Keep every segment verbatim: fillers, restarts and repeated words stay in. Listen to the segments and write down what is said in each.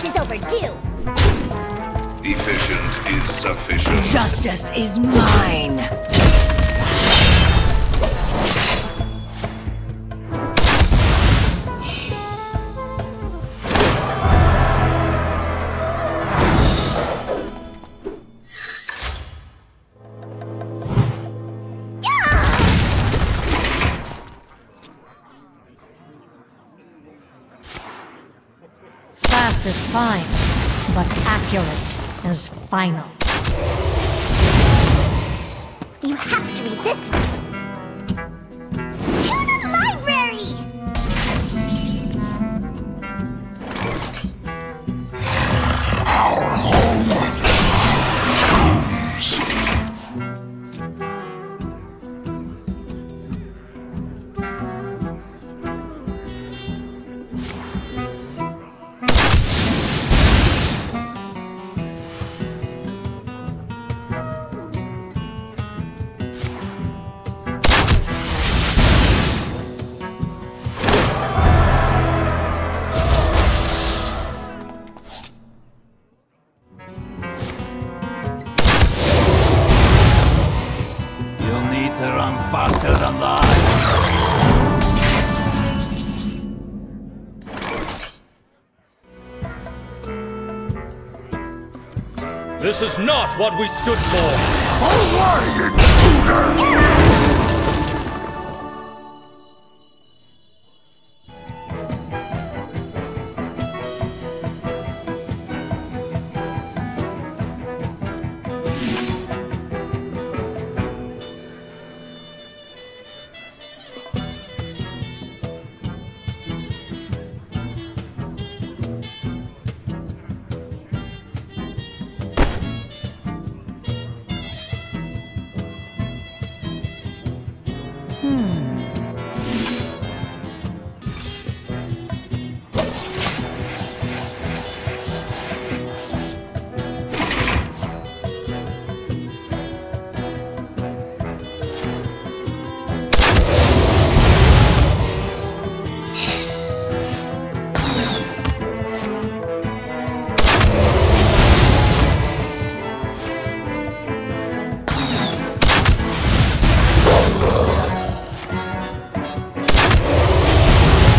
This is overdue. Efficient is sufficient. Justice is mine. Fast is fine, but accurate is final. You have to read this one. To the library! Our home. Choose. To run faster than that. This is not what we stood for! Away, intruder!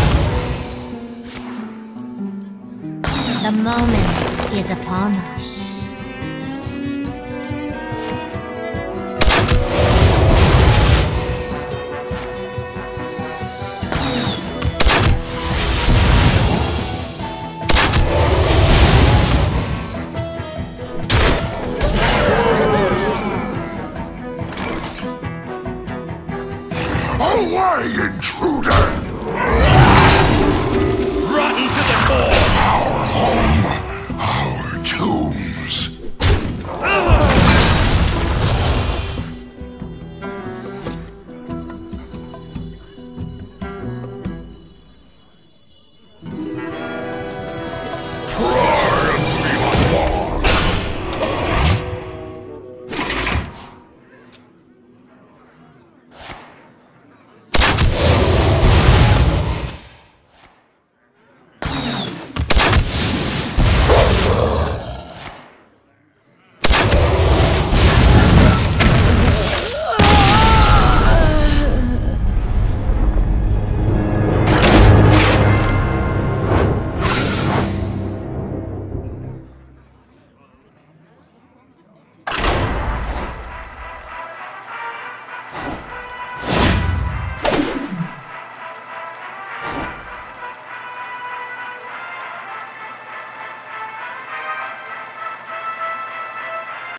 The moment is upon us.